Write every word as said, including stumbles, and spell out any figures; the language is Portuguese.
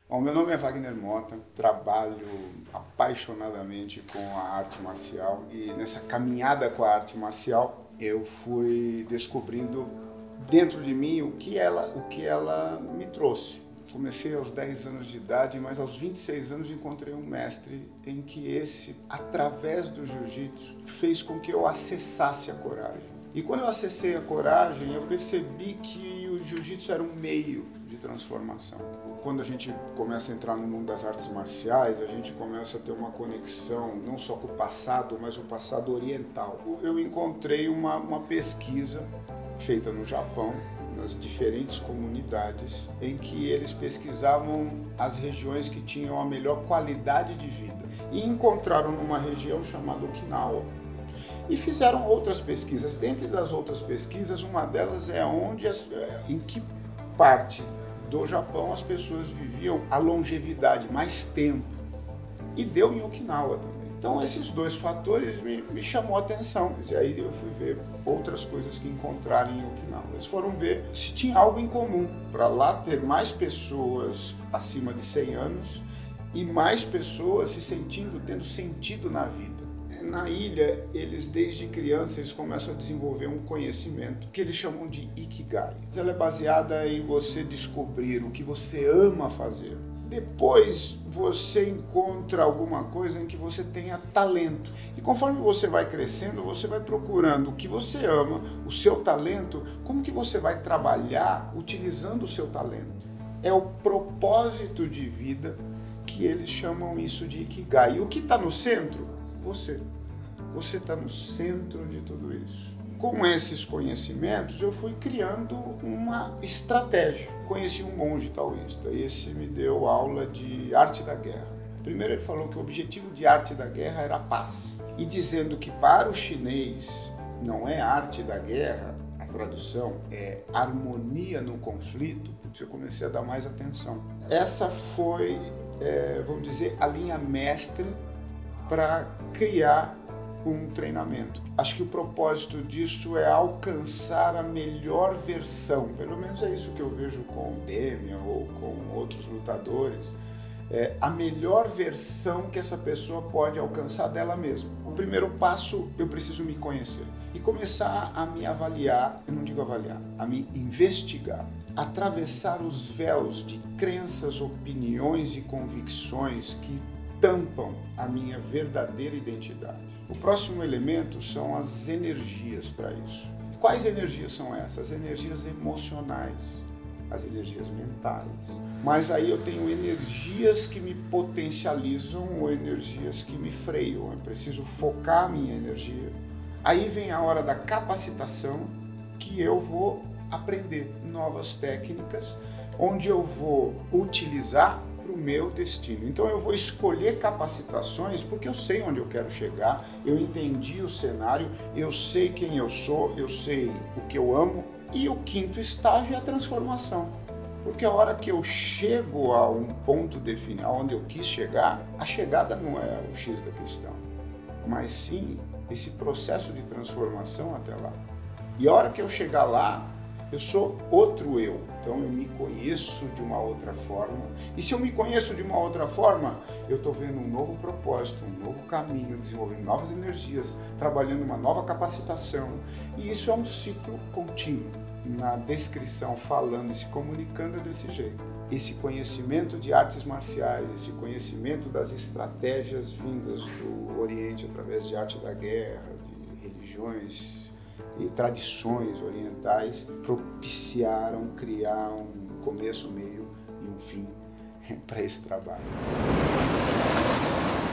Bom, meu nome é Wagner Mota, trabalho apaixonadamente com a arte marcial e nessa caminhada com a arte marcial eu fui descobrindo dentro de mim o que ela, o que ela me trouxe. Comecei aos dez anos de idade, mas aos vinte e seis anos encontrei um mestre em que esse, através do jiu-jitsu, fez com que eu acessasse a coragem. E quando eu acessei a coragem, eu percebi que o jiu-jitsu era um meio de transformação. Quando a gente começa a entrar no mundo das artes marciais, a gente começa a ter uma conexão não só com o passado, mas o passado oriental. Eu encontrei uma, uma pesquisa feita no Japão, nas diferentes comunidades, em que eles pesquisavam as regiões que tinham a melhor qualidade de vida. E encontraram numa região chamada Okinawa. E fizeram outras pesquisas. Dentre das outras pesquisas, uma delas é onde as, em que parte do Japão as pessoas viviam a longevidade, mais tempo. E deu em Okinawa também. Então esses dois fatores me, me chamou a atenção. E aí eu fui ver outras coisas que encontraram em Okinawa. Eles foram ver se tinha algo em comum para lá ter mais pessoas acima de cem anos e mais pessoas se sentindo, tendo sentido na vida. Na ilha, eles desde criança eles começam a desenvolver um conhecimento que eles chamam de Ikigai. Ela é baseada em você descobrir o que você ama fazer. Depois você encontra alguma coisa em que você tenha talento. E conforme você vai crescendo, você vai procurando o que você ama, o seu talento, como que você vai trabalhar utilizando o seu talento. É o propósito de vida que eles chamam isso de Ikigai. E o que está no centro? Você. Você está no centro de tudo isso. Com esses conhecimentos, eu fui criando uma estratégia. Conheci um monge taoísta e esse me deu aula de arte da guerra. Primeiro ele falou que o objetivo de arte da guerra era a paz. E dizendo que para o chinês não é arte da guerra, a tradução é harmonia no conflito, eu comecei a dar mais atenção. Essa foi, é, vamos dizer, a linha mestre para criar um treinamento. Acho que o propósito disso é alcançar a melhor versão, pelo menos é isso que eu vejo com o Demian ou com outros lutadores, é a melhor versão que essa pessoa pode alcançar dela mesma. O primeiro passo, eu preciso me conhecer e começar a me avaliar, eu não digo avaliar, a me investigar, atravessar os véus de crenças, opiniões e convicções que tampam a minha verdadeira identidade. O próximo elemento são as energias para isso. Quais energias são essas? As energias emocionais, as energias mentais. Mas aí eu tenho energias que me potencializam ou energias que me freiam. Eu preciso focar a minha energia. Aí vem a hora da capacitação, que eu vou aprender novas técnicas, onde eu vou utilizar para o meu destino. Então eu vou escolher capacitações porque eu sei onde eu quero chegar, eu entendi o cenário, eu sei quem eu sou, eu sei o que eu amo. E o quinto estágio é a transformação. Porque a hora que eu chego a um ponto definido, onde eu quis chegar, a chegada não é o X da questão, mas sim esse processo de transformação até lá. E a hora que eu chegar lá, eu sou outro eu, então eu me conheço de uma outra forma. E se eu me conheço de uma outra forma, eu estou vendo um novo propósito, um novo caminho, desenvolvendo novas energias, trabalhando uma nova capacitação. E isso é um ciclo contínuo. Na descrição, falando e se comunicando é desse jeito. Esse conhecimento de artes marciais, esse conhecimento das estratégias vindas do Oriente através de arte da guerra, de religiões e tradições orientais propiciaram criar um começo, meio e um fim para esse trabalho.